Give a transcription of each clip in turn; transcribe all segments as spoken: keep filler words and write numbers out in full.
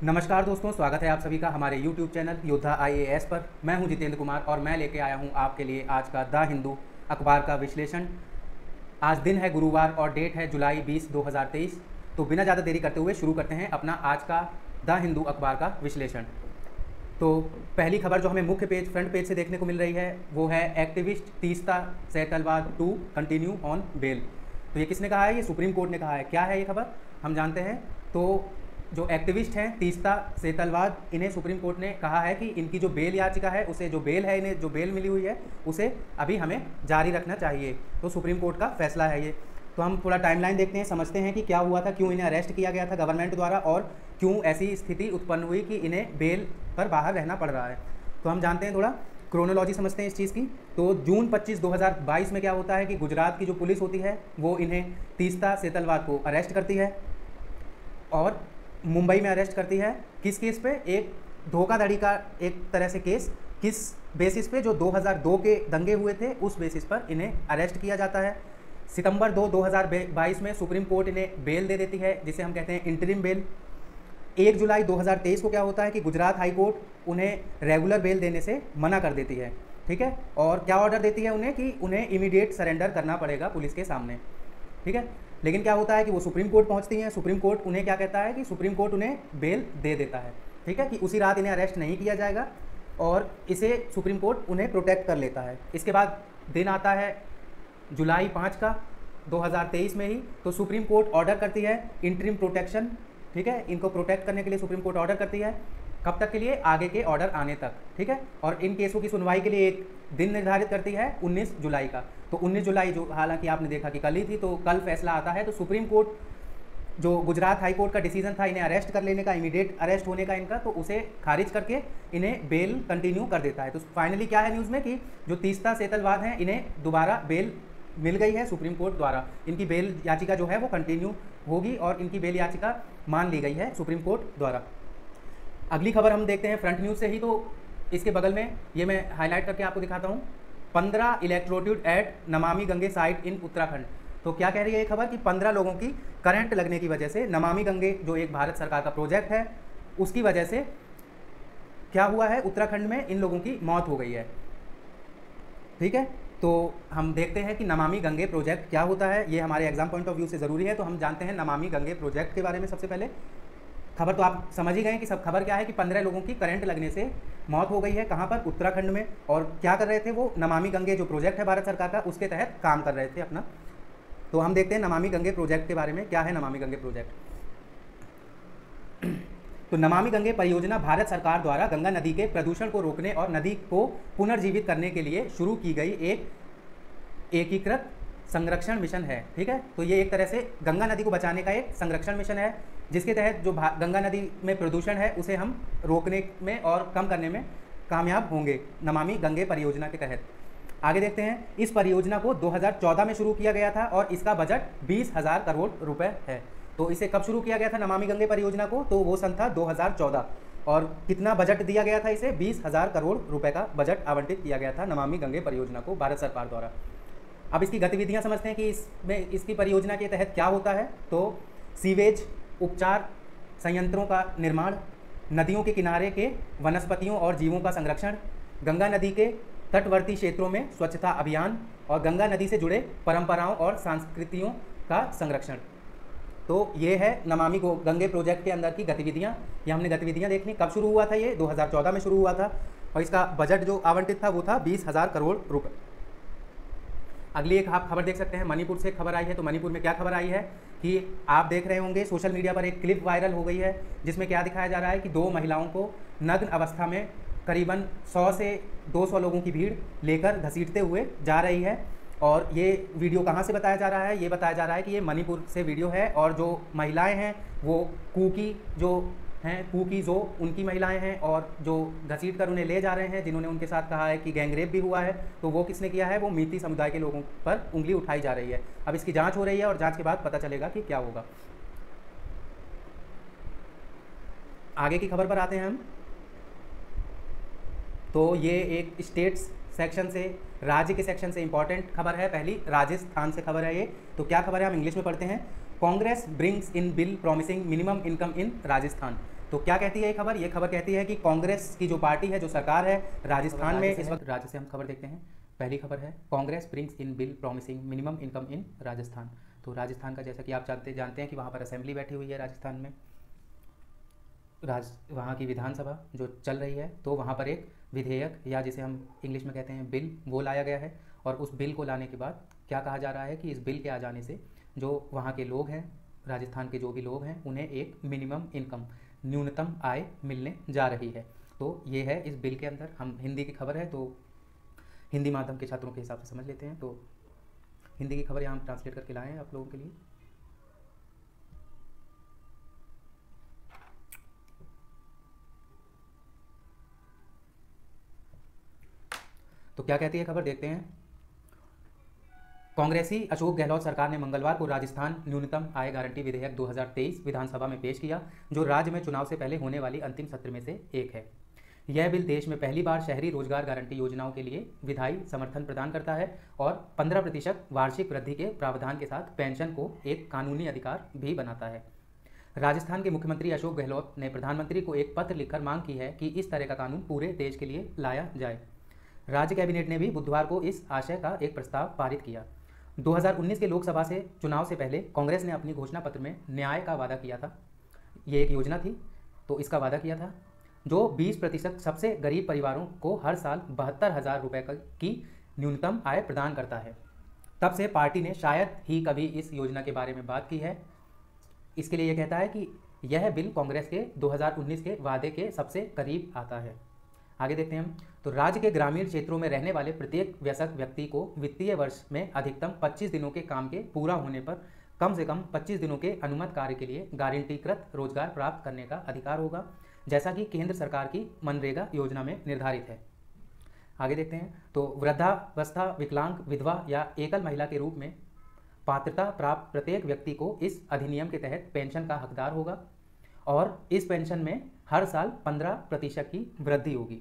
नमस्कार दोस्तों, स्वागत है आप सभी का हमारे यूट्यूब चैनल योद्धा आई ए एस पर। मैं हूं जितेंद्र कुमार और मैं लेके आया हूं आपके लिए आज का द हिंदू अखबार का विश्लेषण। आज दिन है गुरुवार और डेट है जुलाई बीस दो हज़ार तेईस। तो बिना ज़्यादा देरी करते हुए शुरू करते हैं अपना आज का द हिंदू अखबार का विश्लेषण। तो पहली खबर जो हमें मुख्य पेज फ्रंट पेज से देखने को मिल रही है वो है activist Teesta Setalvad to continue on bail. तो ये किसने कहा है? ये सुप्रीम कोर्ट ने कहा है। क्या है ये खबर, हम जानते हैं। तो जो एक्टिविस्ट हैं तीस्ता सेतलवाद, इन्हें सुप्रीम कोर्ट ने कहा है कि इनकी जो बेल याचिका है उसे जो बेल है इन्हें जो बेल मिली हुई है उसे अभी हमें जारी रखना चाहिए। तो सुप्रीम कोर्ट का फैसला है ये। तो हम थोड़ा टाइमलाइन देखते हैं, समझते हैं कि क्या हुआ था, क्यों इन्हें अरेस्ट किया गया था गवर्नमेंट द्वारा और क्यों ऐसी स्थिति उत्पन्न हुई कि इन्हें बेल पर बाहर रहना पड़ रहा है। तो हम जानते हैं, थोड़ा क्रोनोलॉजी समझते हैं इस चीज़ की। तो जून पच्चीस दो हज़ार बाईस में क्या होता है कि गुजरात की जो पुलिस होती है वो इन्हें तीस्ता सेतलवाद को अरेस्ट करती है और मुंबई में अरेस्ट करती है। किस केस पे? एक धोखाधड़ी का एक तरह से केस। किस बेसिस पे? जो दो हज़ार दो के दंगे हुए थे उस बेसिस पर इन्हें अरेस्ट किया जाता है। सितंबर दो दो हज़ार बाईस में सुप्रीम कोर्ट इन्हें बेल दे देती है, जिसे हम कहते हैं इंटरिम बेल। एक जुलाई दो हज़ार तेईस को क्या होता है कि गुजरात हाई कोर्ट उन्हें रेगुलर बेल देने से मना कर देती है। ठीक है। और क्या ऑर्डर देती है उन्हें कि उन्हें इमीडिएट सरेंडर करना पड़ेगा पुलिस के सामने। ठीक है। लेकिन क्या होता है कि वो सुप्रीम कोर्ट पहुंचती हैं। सुप्रीम कोर्ट उन्हें क्या कहता है कि सुप्रीम कोर्ट उन्हें बेल दे देता है। ठीक है, कि उसी रात इन्हें अरेस्ट नहीं किया जाएगा और इसे सुप्रीम कोर्ट उन्हें प्रोटेक्ट कर लेता है। इसके बाद दिन आता है जुलाई पाँच का दो हज़ार तेईस में ही। तो सुप्रीम कोर्ट ऑर्डर करती है इंटरिम प्रोटेक्शन। ठीक है, इनको प्रोटेक्ट करने के लिए सुप्रीम कोर्ट ऑर्डर करती है। कब तक के लिए? आगे के ऑर्डर आने तक। ठीक है। और इन केसों की सुनवाई के लिए एक दिन निर्धारित करती है उन्नीस जुलाई का। तो उन्नीस जुलाई, जो हालांकि आपने देखा कि कल ही थी, तो कल फैसला आता है। तो सुप्रीम कोर्ट जो गुजरात हाई कोर्ट का डिसीजन था इन्हें अरेस्ट कर लेने का, इमीडिएट अरेस्ट होने का इनका, तो उसे खारिज करके इन्हें बेल कंटिन्यू कर देता है। तो फाइनली क्या है न्यूज़ में कि जो तीस्ता सेतलवाद हैं इन्हें दोबारा बेल मिल गई है सुप्रीम कोर्ट द्वारा। इनकी बेल याचिका जो है वो कंटिन्यू होगी और इनकी बेल याचिका मान ली गई है सुप्रीम कोर्ट द्वारा। अगली खबर हम देखते हैं फ्रंट न्यूज़ से ही। तो इसके बगल में ये मैं हाईलाइट करके आपको दिखाता हूँ। पंद्रह इलेक्ट्रोड्यूट एट नमामि गंगे साइट इन उत्तराखंड। तो क्या कह रही है ये खबर कि पंद्रह लोगों की करंट लगने की वजह से नमामि गंगे जो एक भारत सरकार का प्रोजेक्ट है उसकी वजह से क्या हुआ है, उत्तराखंड में इन लोगों की मौत हो गई है। ठीक है। तो हम देखते हैं कि नमामि गंगे प्रोजेक्ट क्या होता है। ये हमारे एग्जाम पॉइंट ऑफ व्यू से ज़रूरी है। तो हम जानते हैं नमामि गंगे प्रोजेक्ट के बारे में। सबसे पहले खबर तो आप समझ ही गए कि सब खबर क्या है कि पंद्रह लोगों की करंट लगने से मौत हो गई है। कहाँ पर? उत्तराखंड में। और क्या कर रहे थे वो? नमामि गंगे जो प्रोजेक्ट है भारत सरकार का उसके तहत काम कर रहे थे अपना। तो हम देखते हैं नमामि गंगे प्रोजेक्ट के बारे में। क्या है नमामि गंगे प्रोजेक्ट? तो नमामि गंगे परियोजना भारत सरकार द्वारा गंगा नदी के प्रदूषण को रोकने और नदी को पुनर्जीवित करने के लिए शुरू की गई एक एकीकृत संरक्षण मिशन है। ठीक है। तो ये एक तरह से गंगा नदी को बचाने का एक संरक्षण मिशन है, जिसके तहत जो गंगा नदी में प्रदूषण है उसे हम रोकने में और कम करने में कामयाब होंगे नमामि गंगे परियोजना के तहत। आगे देखते हैं। इस परियोजना को दो हज़ार चौदह में शुरू किया गया था और इसका बजट बीस हज़ार करोड़ रुपए है। तो इसे कब शुरू किया गया था नमामि गंगे परियोजना को? तो वो सन था दो हज़ार चौदह। और कितना बजट दिया गया था इसे? बीस हज़ार करोड़ रुपए का बजट आवंटित किया गया था नमामि गंगे परियोजना को भारत सरकार द्वारा। अब इसकी गतिविधियां समझते हैं कि इसमें इसकी परियोजना के तहत क्या होता है। तो सीवेज उपचार संयंत्रों का निर्माण, नदियों के किनारे के वनस्पतियों और जीवों का संरक्षण, गंगा नदी के तटवर्ती क्षेत्रों में स्वच्छता अभियान और गंगा नदी से जुड़े परंपराओं और संस्कृतियों का संरक्षण। तो ये है नमामि गंगे प्रोजेक्ट के अंदर की गतिविधियाँ। ये हमने गतिविधियाँ देखनी। कब शुरू हुआ था ये? दो हज़ार चौदह में शुरू हुआ था और इसका बजट जो आवंटित था वो था बीस हज़ार करोड़ रुपये। अगली एक आप खबर देख सकते हैं, मणिपुर से खबर आई है। तो मणिपुर में क्या खबर आई है कि आप देख रहे होंगे सोशल मीडिया पर एक क्लिप वायरल हो गई है जिसमें क्या दिखाया जा रहा है कि दो महिलाओं को नग्न अवस्था में करीबन सौ से दो सौ लोगों की भीड़ लेकर घसीटते हुए जा रही है। और ये वीडियो कहाँ से बताया जा रहा है? ये बताया जा रहा है कि ये मणिपुर से वीडियो है और जो महिलाएं हैं वो कुकी जो हैं, कुकी जो उनकी महिलाएं हैं और जो घसीट कर उन्हें ले जा रहे हैं, जिन्होंने उनके साथ कहा है कि गैंगरेप भी हुआ है। तो वो किसने किया है? वो मीती समुदाय के लोगों पर उंगली उठाई जा रही है। अब इसकी जांच हो रही है और जांच के बाद पता चलेगा कि क्या होगा। आगे की खबर पर आते हैं हम। तो ये एक स्टेट्स सेक्शन से, राज्य के सेक्शन से इंपॉर्टेंट खबर है। पहली राजस्थान से खबर है ये। तो क्या खबर है, हम इंग्लिश में पढ़ते हैं। Congress brings in bill promising minimum income in Rajasthan. तो क्या कहती है ये खबर? ये खबर कहती है कि कांग्रेस की जो पार्टी है, जो सरकार है राजस्थान में, इस वक्त राज्य से हम खबर देखते हैं। पहली खबर है, Congress brings in bill promising minimum income in Rajasthan. तो राजस्थान का जैसा कि आप जानते जानते हैं कि वहाँ पर असेंबली बैठी हुई है राजस्थान में, राज वहाँ की विधानसभा जो चल रही है, तो वहाँ पर एक विधेयक या जिसे हम इंग्लिश में कहते हैं बिल, वो लाया गया है। और उस बिल को लाने के बाद क्या कहा जा रहा है कि इस बिल के आ जाने से जो वहाँ के लोग हैं, राजस्थान के जो भी लोग हैं, उन्हें एक मिनिमम इनकम, न्यूनतम आय मिलने जा रही है। तो ये है इस बिल के अंदर। हम हिंदी की खबर है तो हिंदी माध्यम के छात्रों के हिसाब से समझ लेते हैं। तो हिंदी की खबर यहाँ हम ट्रांसलेट करके लाए हैं आप लोगों के लिए। तो क्या कहती है खबर, देखते हैं। कांग्रेसी अशोक गहलोत सरकार ने मंगलवार को राजस्थान न्यूनतम आय गारंटी विधेयक दो हज़ार तेईस विधानसभा में पेश किया, जो राज्य में चुनाव से पहले होने वाली अंतिम सत्र में से एक है। यह बिल देश में पहली बार शहरी रोजगार गारंटी योजनाओं के लिए विधायी समर्थन प्रदान करता है और पंद्रह प्रतिशत वार्षिक वृद्धि के प्रावधान के साथ पेंशन को एक कानूनी अधिकार भी बनाता है। राजस्थान के मुख्यमंत्री अशोक गहलोत ने प्रधानमंत्री को एक पत्र लिखकर मांग की है कि इस तरह का कानून पूरे देश के लिए लाया जाए। राज्य कैबिनेट ने भी बुधवार को इस आशय का एक प्रस्ताव पारित किया। दो हज़ार उन्नीस के लोकसभा से चुनाव से पहले कांग्रेस ने अपनी घोषणा पत्र में न्याय का वादा किया था। ये एक योजना थी, तो इसका वादा किया था जो बीस प्रतिशत सबसे गरीब परिवारों को हर साल बहत्तर हज़ार रुपये की न्यूनतम आय प्रदान करता है। तब से पार्टी ने शायद ही कभी इस योजना के बारे में बात की है। इसके लिए यह कहता है कि यह बिल कांग्रेस के दो हज़ार उन्नीस के वादे के सबसे करीब आता है। आगे देखते हैं हम। तो राज्य के ग्रामीण क्षेत्रों में रहने वाले प्रत्येक वयस्क व्यक्ति को वित्तीय वर्ष में अधिकतम पच्चीस दिनों के काम के पूरा होने पर कम से कम पच्चीस दिनों के अनुमत कार्य के लिए गारंटीकृत रोजगार प्राप्त करने का अधिकार होगा, जैसा कि केंद्र सरकार की मनरेगा योजना में निर्धारित है। आगे देखते हैं। तो वृद्धावस्था, विकलांग, विधवा या एकल महिला के रूप में पात्रता प्राप्त प्रत्येक व्यक्ति को इस अधिनियम के तहत पेंशन का हकदार होगा और इस पेंशन में हर साल पंद्रह प्रतिशत की वृद्धि होगी।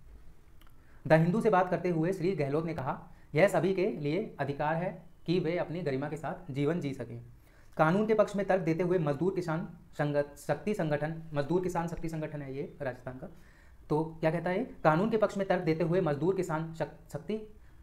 द हिंदू से बात करते हुए श्री गहलोत ने कहा, यह सभी के लिए अधिकार है कि वे अपनी गरिमा के साथ जीवन जी सकें। कानून के पक्ष में तर्क देते हुए मजदूर किसान संगत शक्ति संगठन मजदूर किसान शक्ति संगठन है ये राजस्थान का, तो क्या कहता है, कानून के पक्ष में तर्क देते हुए मजदूर किसान शक्ति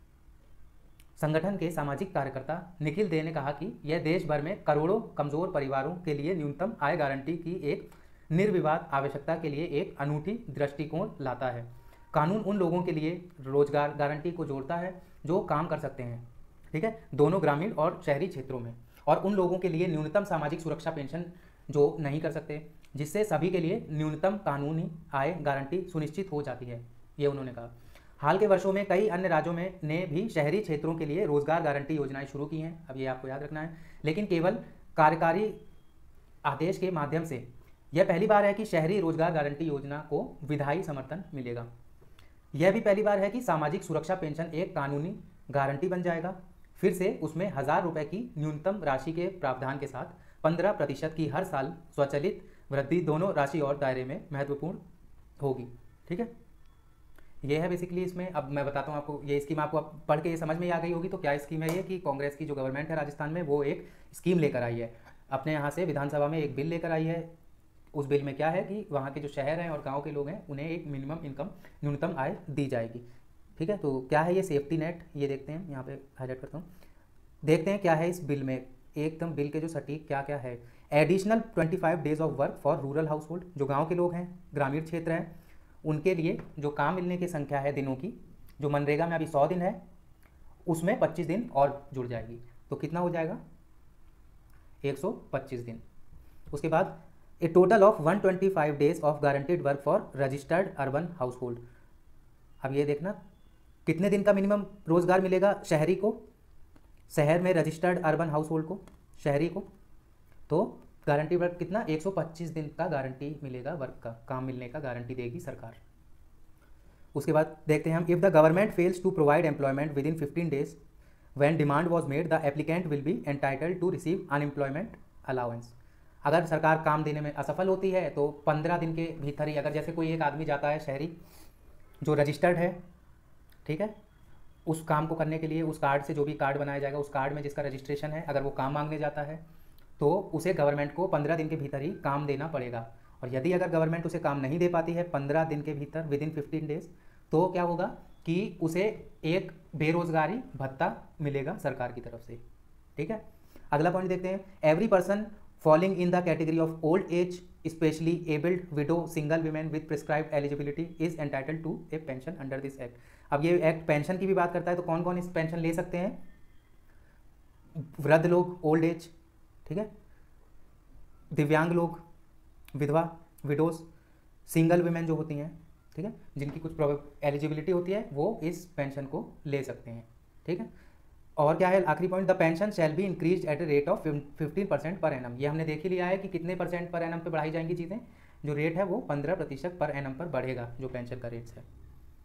संगठन के सामाजिक कार्यकर्ता निखिल दे ने कहा कि यह देश भर में करोड़ों कमजोर परिवारों के लिए न्यूनतम आय गारंटी की एक निर्विवाद आवश्यकता के लिए एक अनूठी दृष्टिकोण लाता है। कानून उन लोगों के लिए रोजगार गारंटी को जोड़ता है जो काम कर सकते हैं, ठीक है, दोनों ग्रामीण और शहरी क्षेत्रों में, और उन लोगों के लिए न्यूनतम सामाजिक सुरक्षा पेंशन जो नहीं कर सकते, जिससे सभी के लिए न्यूनतम कानूनी आय गारंटी सुनिश्चित हो जाती है, ये उन्होंने कहा। हाल के वर्षों में कई अन्य राज्यों में ने भी शहरी क्षेत्रों के लिए रोजगार गारंटी योजनाएं शुरू की हैं, अब ये आपको याद रखना है, लेकिन केवल कार्यकारी आदेश के माध्यम से। यह पहली बार है कि शहरी रोजगार गारंटी योजना को विधायी समर्थन मिलेगा। यह भी पहली बार है कि सामाजिक सुरक्षा पेंशन एक कानूनी गारंटी बन जाएगा। फिर से उसमें हजार रुपए की न्यूनतम राशि के प्रावधान के साथ पंद्रह प्रतिशत की हर साल स्वचालित वृद्धि दोनों राशि और दायरे में महत्वपूर्ण होगी, ठीक है। यह है बेसिकली इसमें। अब मैं बताता हूँ आपको, ये स्कीम आपको अब पढ़ के ये समझ में आ गई होगी। तो क्या स्कीम है ये कि कांग्रेस की जो गवर्नमेंट है राजस्थान में, वो एक स्कीम लेकर आई है, अपने यहाँ से विधानसभा में एक बिल लेकर आई है। उस बिल में क्या है कि वहाँ के जो शहर हैं और गांव के लोग हैं उन्हें एक मिनिमम इनकम, न्यूनतम आय दी जाएगी, ठीक है। तो क्या है ये सेफ्टी नेट, ये देखते हैं, यहाँ पे हाईलाइट करता हूँ। देखते हैं क्या है इस बिल में, एकदम बिल के जो सटीक क्या क्या है। एडिशनल पच्चीस days of work for rural household, जो गाँव के लोग हैं, ग्रामीण क्षेत्र हैं, उनके लिए जो काम मिलने की संख्या है दिनों की, जो मनरेगा में अभी सौ दिन है, उसमें पच्चीस दिन और जुड़ जाएगी, तो कितना हो जाएगा, एक सौ पच्चीस दिन। उसके बाद ए टोटल ऑफ एक सौ पच्चीस days of guaranteed work for registered urban household. अब ये देखना कितने दिन का मिनिमम रोजगार मिलेगा शहरी को, शहर में रजिस्टर्ड अर्बन हाउस होल्ड को, शहरी को, तो गारंटी वर्क कितना, एक सौ पच्चीस दिन का गारंटी मिलेगा, वर्क का काम मिलने का गारंटी देगी सरकार। उसके बाद देखते हैं हम, if the government fails to provide employment within fifteen days when demand was made the applicant will be entitled to receive unemployment allowance. अगर सरकार काम देने में असफल होती है तो पंद्रह दिन के भीतर ही, अगर जैसे कोई एक आदमी जाता है शहरी जो रजिस्टर्ड है, ठीक है, उस काम को करने के लिए उस कार्ड से, जो भी कार्ड बनाया जाएगा उस कार्ड में जिसका रजिस्ट्रेशन है, अगर वो काम मांगने जाता है तो उसे गवर्नमेंट को पंद्रह दिन के भीतर ही काम देना पड़ेगा। और यदि अगर गवर्नमेंट उसे काम नहीं दे पाती है पंद्रह दिन के भीतर, विद इन फिफ्टीन डेज, तो क्या होगा कि उसे एक बेरोजगारी भत्ता मिलेगा सरकार की तरफ से। ठीक है, अगला पॉइंट देखते हैं। Every person falling in the category of old age specially abled widow single women with prescribed eligibility is entitled to a pension under this act. अब ये एक्ट पेंशन की भी बात करता है, तो कौन कौन इस पेंशन ले सकते हैं? वृद्ध लोग, ओल्ड एज, ठीक है, दिव्यांग लोग, विधवा, विडोज, सिंगल वीमेन जो होती हैं, ठीक है, जिनकी कुछ एलिजिबिलिटी होती है, वो इस पेंशन को ले सकते हैं। ठीक है, और क्या है आखिरी point, the pension shall be increase at a rate of fifteen percent per annum. ये हमने देख ही लिया है कि कितने परसेंट पर एनम पे बढ़ाई जाएंगी चीज़ें, जो रेट है वो पंद्रह प्रतिशत पर एनम पर बढ़ेगा, जो पेंशन का रेट है।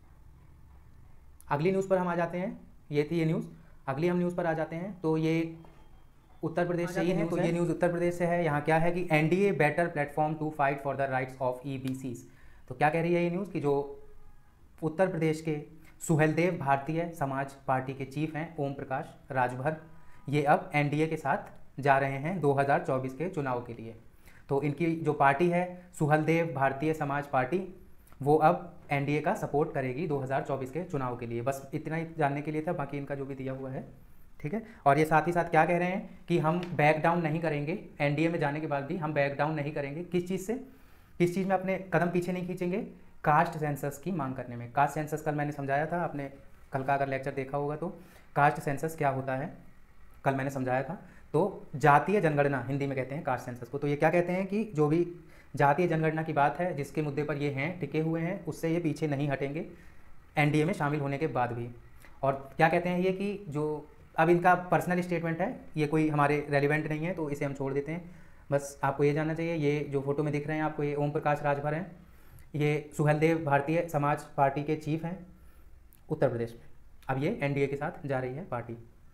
अगली न्यूज़ पर हम आ जाते हैं, ये थी ये न्यूज़। अगली हम न्यूज़ पर आ जाते हैं, तो ये उत्तर प्रदेश से ही है, तो ये न्यूज़ उत्तर प्रदेश से है। यहाँ क्या है कि NDA better platform to fight for the rights of EBCs. तो क्या कह रही है ये न्यूज़ कि जो उत्तर प्रदेश के सुहेलदेव भारतीय समाज पार्टी के चीफ हैं ओम प्रकाश राजभर, ये अब एनडीए के साथ जा रहे हैं दो हज़ार चौबीस के चुनाव के लिए। तो इनकी जो पार्टी है सुहेलदेव भारतीय समाज पार्टी, वो अब एनडीए का सपोर्ट करेगी दो हज़ार चौबीस के चुनाव के लिए। बस इतना ही जानने के लिए था, बाकी इनका जो भी दिया हुआ है। ठीक है, और ये साथ ही साथ क्या कह रहे हैं कि हम बैक डाउन नहीं करेंगे, एनडीए में जाने के बाद भी हम बैक डाउन नहीं करेंगे। किस चीज़ से, किस चीज़ में अपने कदम पीछे नहीं खींचेंगे? कास्ट सेंसस की मांग करने में। कास्ट सेंसस कल मैंने समझाया था, आपने कल का अगर लेक्चर देखा होगा तो कास्ट सेंसस क्या होता है कल मैंने समझाया था। तो जातीय जनगणना हिंदी में कहते हैं कास्ट सेंसस को। तो ये क्या कहते हैं कि जो भी जातीय जनगणना की बात है, जिसके मुद्दे पर ये हैं टिके हुए हैं, उससे ये पीछे नहीं हटेंगे एनडीए में शामिल होने के बाद भी। और क्या कहते हैं ये कि जो अब इनका पर्सनल स्टेटमेंट है, ये कोई हमारे रेलिवेंट नहीं है, तो इसे हम छोड़ देते हैं। बस आपको ये जानना चाहिए, ये जो फोटो में दिख रहे हैं आपको, ये ओम प्रकाश राजभर हैं, ये सुहेलदेव भारतीय समाज पार्टी के चीफ हैं उत्तर प्रदेश में। अब ये एनडीए के साथ जा रही है पार्टी।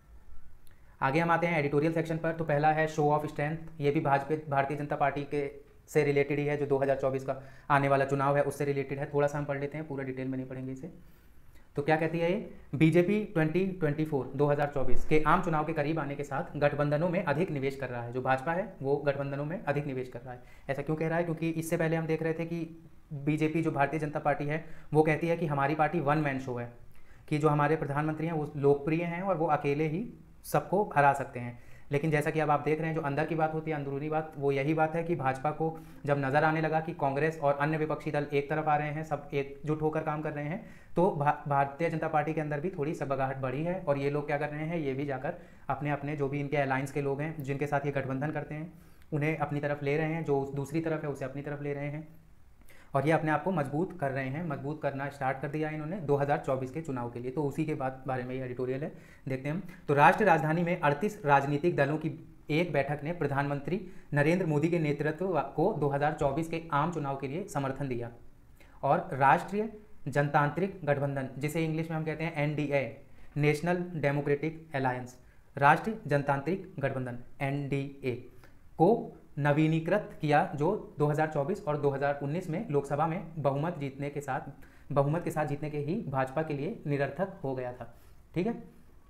आगे हम आते हैं एडिटोरियल सेक्शन पर। तो पहला है शो ऑफ स्ट्रेंथ। ये भी भाजपा भारतीय जनता पार्टी के से रिलेटेड ही है, जो दो हज़ार चौबीस का आने वाला चुनाव है उससे रिलेटेड है। थोड़ा सा हम पढ़ लेते हैं, पूरा डिटेल में नहीं पढ़ेंगे इसे। तो क्या कहती है ये, बीजेपी ट्वेंटी ट्वेंटी फोर दो हज़ार चौबीस के आम चुनाव के करीब आने के साथ गठबंधनों में अधिक निवेश कर रहा है। जो भाजपा है वो गठबंधनों में अधिक निवेश कर रहा है। ऐसा क्यों कह रहा है? क्योंकि इससे पहले हम देख रहे थे कि बीजेपी जो भारतीय जनता पार्टी है वो कहती है कि हमारी पार्टी वन मैन शो है, कि जो हमारे प्रधानमंत्री हैं वो लोकप्रिय हैं और वो अकेले ही सबको हरा सकते हैं। लेकिन जैसा कि अब आप देख रहे हैं, जो अंदर की बात होती है, अंदरूनी बात, वो यही बात है कि भाजपा को जब नज़र आने लगा कि कांग्रेस और अन्य विपक्षी दल एक तरफ आ रहे हैं, सब एकजुट होकर काम कर रहे हैं, तो भा, भारतीय जनता पार्टी के अंदर भी थोड़ी सबगाहट बढ़ी है। और ये लोग क्या कर रहे हैं, ये भी जाकर अपने अपने जो भी इनके अलायंस के लोग हैं, जिनके साथ ये गठबंधन करते हैं, उन्हें अपनी तरफ ले रहे हैं, जो दूसरी तरफ है उसे अपनी तरफ ले रहे हैं, और ये अपने आप को मजबूत कर रहे हैं। मजबूत करना स्टार्ट कर दिया है इन्होंने दो हज़ार चौबीस के चुनाव के लिए। तो उसी के बाद बारे में ये एडिटोरियल है, देखते हैं हम। तो राष्ट्रीय राजधानी में अड़तीस राजनीतिक दलों की एक बैठक ने प्रधानमंत्री नरेंद्र मोदी के नेतृत्व को दो हज़ार चौबीस के आम चुनाव के लिए समर्थन दिया। और राष्ट्रीय जनतांत्रिक गठबंधन, जिसे इंग्लिश में हम कहते हैं एनडीए, नेशनल डेमोक्रेटिक अलायंस, राष्ट्रीय जनतांत्रिक गठबंधन एनडीए को नवीनीकृत किया, जो दो हज़ार चौबीस और दो हज़ार उन्नीस में लोकसभा में बहुमत जीतने के साथ बहुमत के साथ जीतने के ही भाजपा के लिए निरर्थक हो गया था। ठीक है,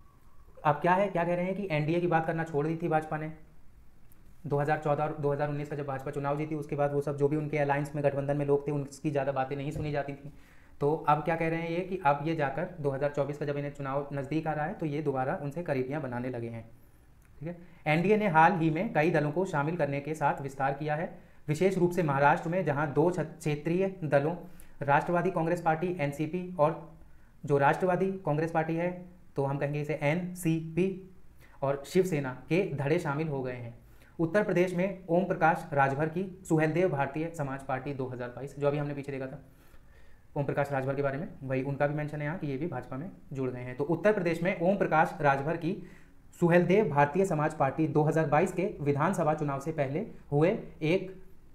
अब क्या है, क्या कह रहे हैं कि एनडीए की बात करना छोड़ दी थी भाजपा ने दो हज़ार चौदह और दो हज़ार उन्नीस का जब भाजपा चुनाव जीती, उसके बाद वो सब जो भी उनके अलायंस में गठबंधन में लोग थे उनकी ज़्यादा बातें नहीं सुनी जाती थी। तो अब क्या कह रहे हैं ये कि अब ये जाकर दो हज़ार चौबीस का जब इन्हें चुनाव नज़दीक आ रहा है तो ये दोबारा उनसे करीबियाँ बनाने लगे हैं। ठीक है, एनडीए ने हाल ही में कई दलों को शामिल करने के साथ विस्तार किया है, विशेष रूप से महाराष्ट्र में, जहां दो क्षेत्रीय दलों राष्ट्रवादी कांग्रेस पार्टी एनसीपी और जो राष्ट्रवादी कांग्रेस पार्टी है, तो हम कहेंगे इसे एनसीपी, और शिवसेना के धड़े शामिल हो गए हैं। उत्तर प्रदेश में ओम प्रकाश राजभर की सुहेलदेव भारतीय समाज पार्टी दो हज़ार बाईस, जो अभी हमने पीछे देखा था ओम प्रकाश राजभर के बारे में, वही उनका भी मेंशन है यहाँ कि ये भी भाजपा में जुड़ गए हैं। तो उत्तर प्रदेश में ओम प्रकाश राजभर की सुहेलदेव भारतीय समाज पार्टी दो हज़ार बाईस के विधानसभा चुनाव से पहले हुए एक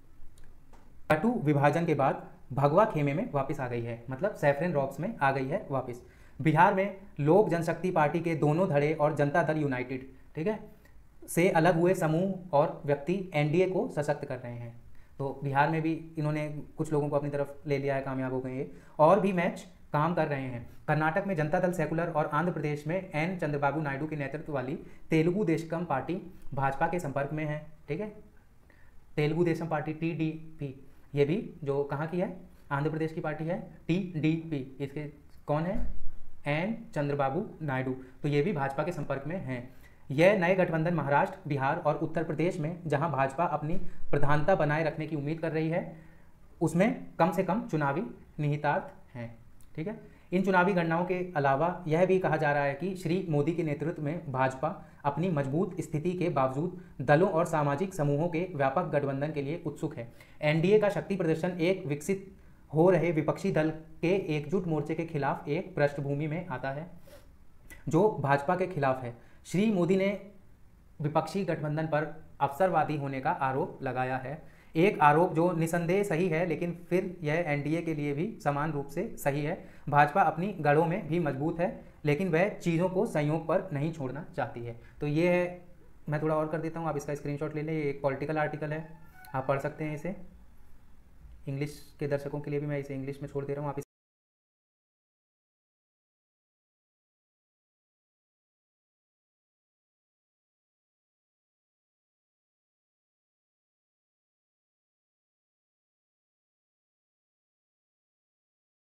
कटु विभाजन के बाद भगवा खेमे में वापस आ गई है, मतलब सैफरन रॉक्स में आ गई है वापस। बिहार में लोक जनशक्ति पार्टी के दोनों धड़े और जनता दल यूनाइटेड, ठीक है, से अलग हुए समूह और व्यक्ति एनडीए को सशक्त कर रहे हैं। तो बिहार में भी इन्होंने कुछ लोगों को अपनी तरफ ले लिया है, कामयाब हो गए ये, और भी मैच काम कर रहे हैं। कर्नाटक में जनता दल सेकुलर और आंध्र प्रदेश में एन चंद्रबाबू नायडू के नेतृत्व वाली तेलुगु देशम पार्टी भाजपा के संपर्क में है। ठीक है, तेलुगु देशम पार्टी टीडीपी ये भी जो कहाँ की है, आंध्र प्रदेश की पार्टी है, टी डी पी, इसके कौन है, एन चंद्रबाबू नायडू, तो ये भी भाजपा के संपर्क में हैं। यह नए गठबंधन महाराष्ट्र, बिहार और उत्तर प्रदेश में जहां भाजपा अपनी प्रधानता बनाए रखने की उम्मीद कर रही है, उसमें कम से कम चुनावी निहितार्थ हैं। ठीक है, इन चुनावी गणनाओं के अलावा यह भी कहा जा रहा है कि श्री मोदी के नेतृत्व में भाजपा अपनी मजबूत स्थिति के बावजूद दलों और सामाजिक समूहों के व्यापक गठबंधन के लिए उत्सुक है। एनडीए का शक्ति प्रदर्शन एक विकसित हो रहे विपक्षी दल के एकजुट मोर्चे के खिलाफ एक पृष्ठभूमि में आता है जो भाजपा के खिलाफ है। श्री मोदी ने विपक्षी गठबंधन पर अवसरवादी होने का आरोप लगाया है, एक आरोप जो निसंदेह सही है, लेकिन फिर यह एनडीए के लिए भी समान रूप से सही है। भाजपा अपनी गढ़ों में भी मजबूत है, लेकिन वह चीज़ों को संयोग पर नहीं छोड़ना चाहती है। तो ये है, मैं थोड़ा और कर देता हूँ, आप इसका स्क्रीनशॉट ले लें। ये एक पॉलिटिकल आर्टिकल है, आप पढ़ सकते हैं इसे। इंग्लिश के दर्शकों के लिए भी मैं इसे इंग्लिश में छोड़ दे रहा हूँ, आप